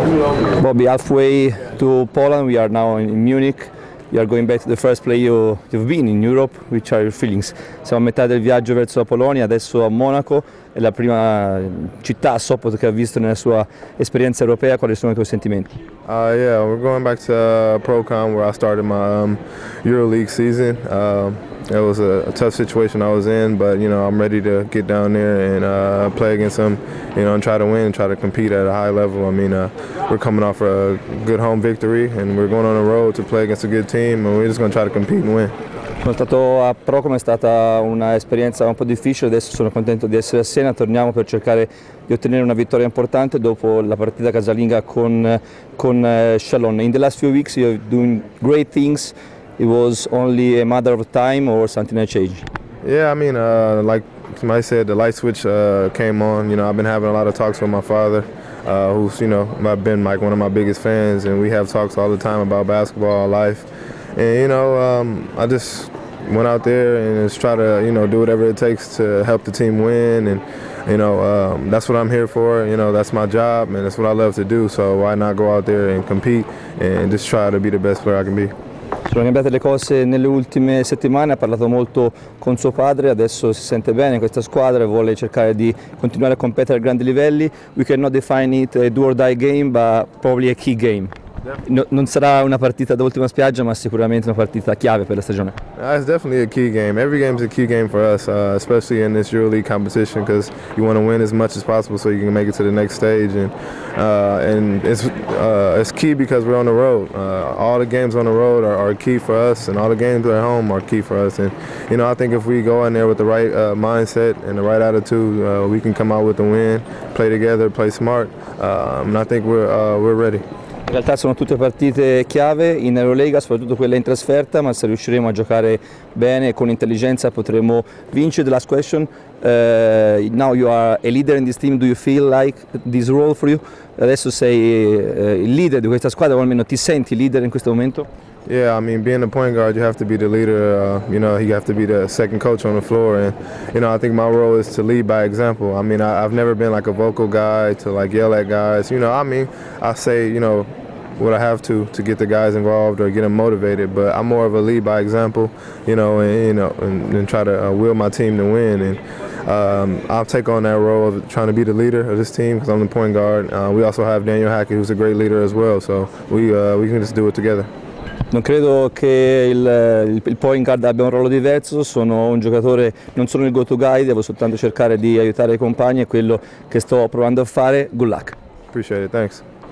Bobby, halfway to Poland, we are now in Munich. You are going back to the first place you've been in Europe. Which are your feelings? Siamo a metà del viaggio verso la Polonia, adesso a Monaco, è la prima città a Sopot che ha visto nella sua esperienza europea. Quali sono i tuoi sentimenti? Yeah, we're going back to Procon where I started my EuroLeague season. It was a tough situation I was in, but I'm ready to get down there and play against them, and try to win, try to compete at a high level. I mean, we're coming off a good home victory, and we're going on the road to play against a good team, and we're just going to try to compete and win. Sono stato a Procon, è stata un'esperienza un po' difficile, adesso sono contento di essere a Siena, torniamo per cercare di ottenere una vittoria importante dopo la partita casalinga con Chalon. In the last few weeks you're doing great things. It was only a matter of time or something had changed? Yeah, I mean, like somebody said, the light switch came on. I've been having a lot of talks with my father, who's I've been like one of my biggest fans, and we have talks all the time about basketball, our life. And I just went out there and just try to do whatever it takes to help the team win, and that's what I'm here for. That's my job, and that's what I love to do. So why not go out there and compete and just try to be the best player I can be. Sono cambiate le cose nelle ultime settimane, ha parlato molto con suo padre, adesso si sente bene in questa squadra e vuole cercare di continuare a competere a grandi livelli. We cannot define it a do or die game, but probably a key game. Non sarà una partita da ultima spiaggia, ma sicuramente una partita chiave per la stagione. It's definitely a key game. Every game is a key game for us, especially in this EuroLeague competition, because you want to win as much as possible so you can make it to the next stage. And it's key because we're on the road. All the games on the road are key for us, and all the games at home are key for us. And I think if we go in there with the right mindset and the right attitude, we can come out with the win, play together, play smart, and I think we're ready. In realtà sono tutte partite chiave in Eurolega, soprattutto quelle in trasferta, ma se riusciremo a giocare bene e con intelligenza potremo vincere. The last question, now you are a leader in this team, do you feel like this role for you? Adesso sei il leader di questa squadra, o almeno ti senti leader in questo momento? Yeah, I mean, being a point guard, you have to be the leader. You have to be the second coach on the floor, and I think my role is to lead by example. I mean, I've never been like a vocal guy to like yell at guys. I say what I have to get the guys involved or get them motivated. But I'm more of a lead by example, and try to will my team to win. And I'll take on that role of trying to be the leader of this team because I'm the point guard. We also have Daniel Hackett, who's a great leader as well. So we can just do it together. Non credo che il point guard abbia un ruolo diverso, sono un giocatore, non sono il go-to guy, devo soltanto cercare di aiutare i compagni, è quello che sto provando a fare. Good luck. Appreciate it, thanks.